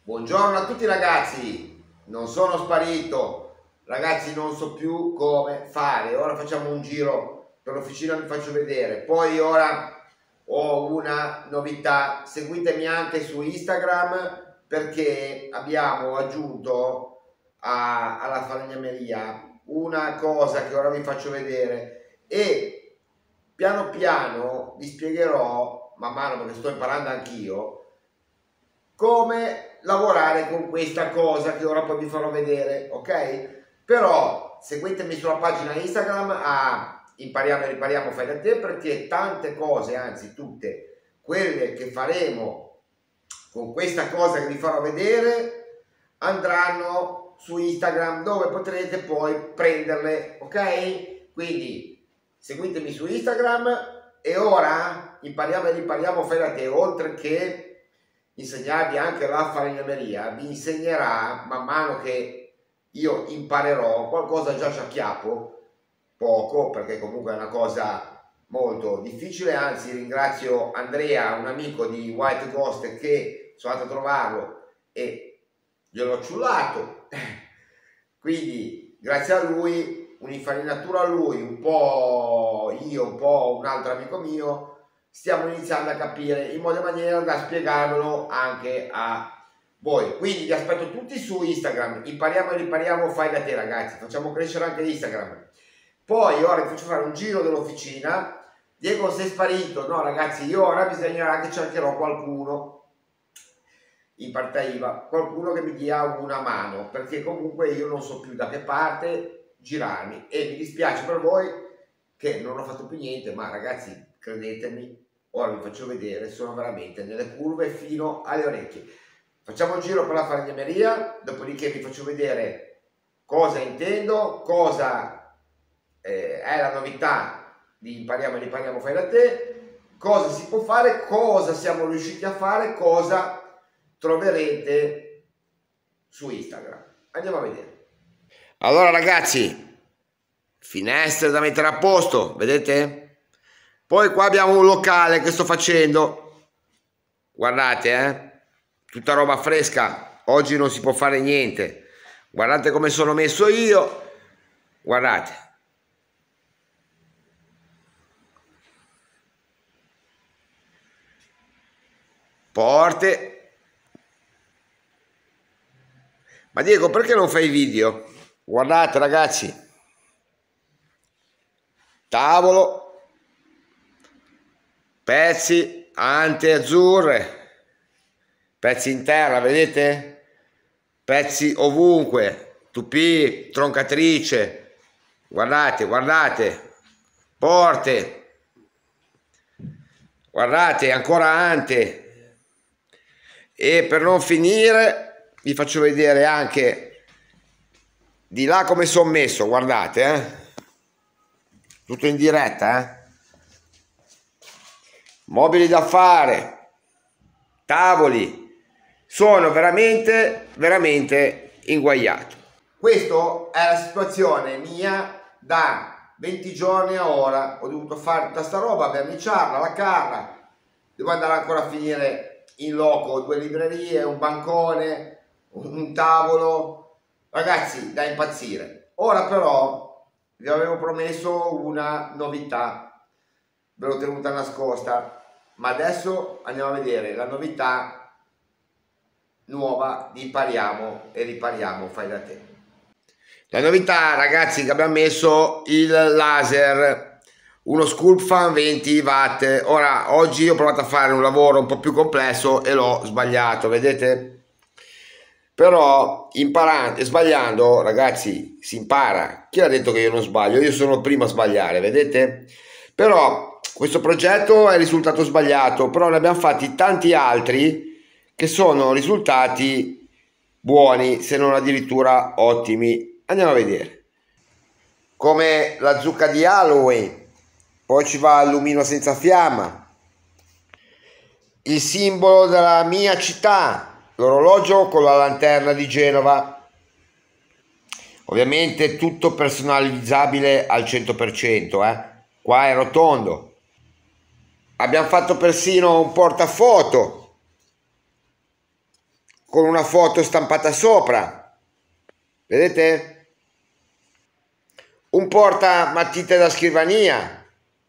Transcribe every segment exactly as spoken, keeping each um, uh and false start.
Buongiorno a tutti ragazzi, non sono sparito, ragazzi non so più come fare, ora facciamo un giro per l'officina, vi faccio vedere, poi ora ho una novità, seguitemi anche su Instagram perché abbiamo aggiunto a, alla falegnameria una cosa che ora vi faccio vedere e piano piano vi spiegherò, man mano perché sto imparando anch'io, come lavorare con questa cosa che ora poi vi farò vedere, ok? Però seguitemi sulla pagina Instagram a impariamo e ripariamo fai da te, perché tante cose, anzi tutte quelle che faremo con questa cosa che vi farò vedere andranno su Instagram, dove potrete poi prenderle, ok? Quindi seguitemi su Instagram e ora impariamo e ripariamo fai da te, oltre che insegnarvi anche la falegnameria, vi insegnerà man mano che io imparerò qualcosa, già ci acchiappo poco perché comunque è una cosa molto difficile, anzi ringrazio Andrea, un amico di White Ghost, che sono andato a trovarlo e gliel'ho ciullato, quindi grazie a lui, un'infarinatura a lui, un po' io, un po' un altro amico mio, stiamo iniziando a capire in modo e maniera da spiegarvelo anche a voi. Quindi vi aspetto tutti su Instagram, impariamo e ripariamo fai da te ragazzi, facciamo crescere anche Instagram. Poi ora vi faccio fare un giro dell'officina. Diego sei sparito? No ragazzi, io ora bisognerà che cercherò qualcuno in partita I V A, qualcuno che mi dia una mano, perché comunque io non so più da che parte girarmi e mi dispiace per voi che non ho fatto più niente, ma ragazzi credetemi, ora vi faccio vedere, sono veramente nelle curve fino alle orecchie. Facciamo un giro per la falegnameria, dopodiché vi faccio vedere cosa intendo, cosa eh, è la novità di impariamo e ripariamo fai da te, cosa si può fare, cosa siamo riusciti a fare, cosa troverete su Instagram. Andiamo a vedere. Allora ragazzi, finestre da mettere a posto, vedete? Poi qua abbiamo un locale che sto facendo, guardate eh, tutta roba fresca, oggi non si può fare niente, guardate come sono messo io, guardate. Porte. Ma Diego, perché non fai video? Guardate ragazzi, tavolo, pezzi, ante azzurre, pezzi in terra, vedete? Pezzi ovunque, tupì, troncatrice, guardate, guardate, porte, guardate, ancora ante. E per non finire vi faccio vedere anche di là come sono messo, guardate, eh? Tutto in diretta, eh? Mobili da fare, tavoli, sono veramente, veramente inguaiato. Questa è la situazione mia da venti giorni a ora, ho dovuto fare tutta sta roba, verniciarla, laccarla, devo andare ancora a finire in loco due librerie, un bancone, un tavolo, ragazzi da impazzire. Ora però vi avevo promesso una novità, ve l'ho tenuta nascosta, ma adesso andiamo a vedere la novità nuova di impariamo e ripariamo fai da te. La novità ragazzi che abbiamo messo il laser, uno Sculptfan venti watt. Ora oggi ho provato a fare un lavoro un po' più complesso e l'ho sbagliato, vedete? Però imparando e sbagliando ragazzi si impara. Chi ha detto che io non sbaglio? Io sono il primo a sbagliare, vedete? Però questo progetto è risultato sbagliato, però ne abbiamo fatti tanti altri che sono risultati buoni, se non addirittura ottimi. Andiamo a vedere. Come la zucca di Halloween, poi ci va il lumino senza fiamma, il simbolo della mia città, l'orologio con la lanterna di Genova. Ovviamente tutto personalizzabile al cento per cento, eh? Qua è rotondo. Abbiamo fatto persino un portafoto con una foto stampata sopra, vedete? Un porta matite da scrivania,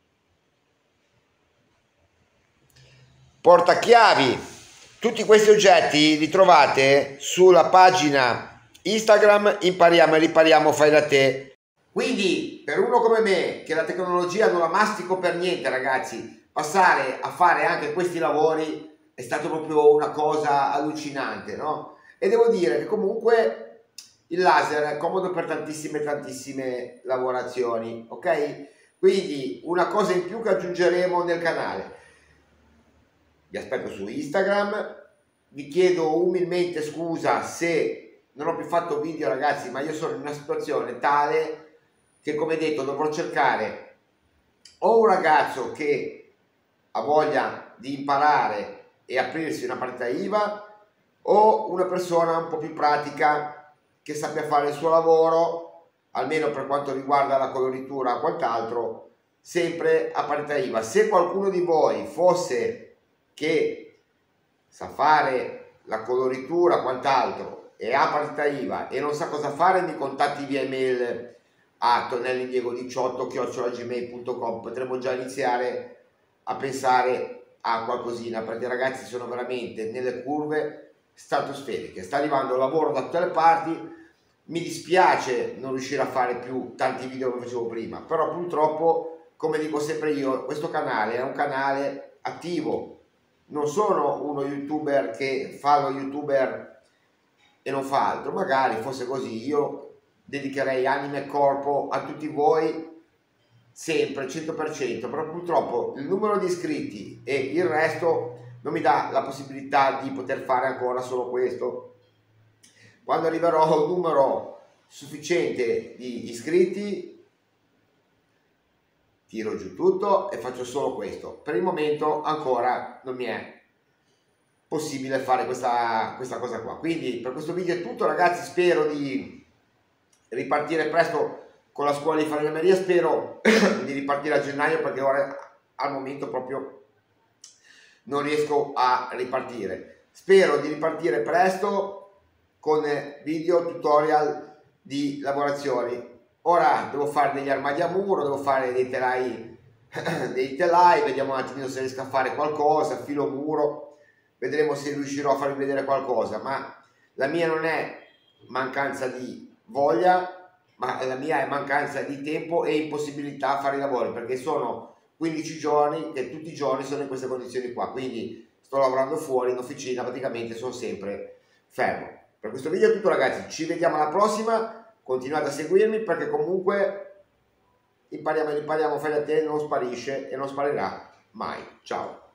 portachiavi. Tutti questi oggetti li trovate sulla pagina Instagram Impariamo e Ripariamo Fai da Te. Quindi per uno come me che la tecnologia non la mastico per niente, ragazzi, passare a fare anche questi lavori è stato proprio una cosa allucinante, no? E devo dire che comunque il laser è comodo per tantissime tantissime lavorazioni, ok? Quindi una cosa in più che aggiungeremo nel canale. Vi aspetto su Instagram, vi chiedo umilmente scusa se non ho più fatto video, ragazzi, ma io sono in una situazione tale che, come detto, dovrò cercare o un ragazzo che ha voglia di imparare e aprirsi una partita I V A o una persona un po' più pratica che sappia fare il suo lavoro, almeno per quanto riguarda la coloritura o quant'altro, sempre a partita I V A. Se qualcuno di voi fosse che sa fare la coloritura quant'altro e ha partita I V A e non sa cosa fare, mi contatti via email a tonellidiego diciotto chiocciola gmail punto com. Potremmo già iniziare a pensare a qualcosina, perché ragazzi sono veramente nelle curve stratosferiche, sta arrivando lavoro da tutte le parti. Mi dispiace non riuscire a fare più tanti video come facevo prima, però purtroppo, come dico sempre io, questo canale è un canale attivo. Non sono uno youtuber che fa lo youtuber e non fa altro. Magari fosse così, io dedicherei anima e corpo a tutti voi sempre, cento per cento, però purtroppo il numero di iscritti e il resto non mi dà la possibilità di poter fare ancora solo questo. Quando arriverò a un numero sufficiente di iscritti tiro giù tutto e faccio solo questo. Per il momento ancora non mi è possibile fare questa, questa cosa qua. Quindi per questo video è tutto, ragazzi. Spero di ripartire presto con la scuola di falegname, spero di ripartire a gennaio, perché ora al momento proprio non riesco a ripartire. Spero di ripartire presto con video tutorial di lavorazioni. Ora devo fare degli armadi a muro, devo fare dei telai, dei telai, vediamo un attimino se riesco a fare qualcosa, filo muro, vedremo se riuscirò a farvi vedere qualcosa, ma la mia non è mancanza di voglia, ma la mia è mancanza di tempo e impossibilità a fare i lavori, perché sono quindici giorni che tutti i giorni sono in queste condizioni qua, quindi sto lavorando fuori in officina, praticamente sono sempre fermo. Per questo video è tutto, ragazzi, ci vediamo alla prossima. Continuate a seguirmi, perché comunque impariamo e ripariamo, fai da te, non sparisce e non sparirà mai. Ciao!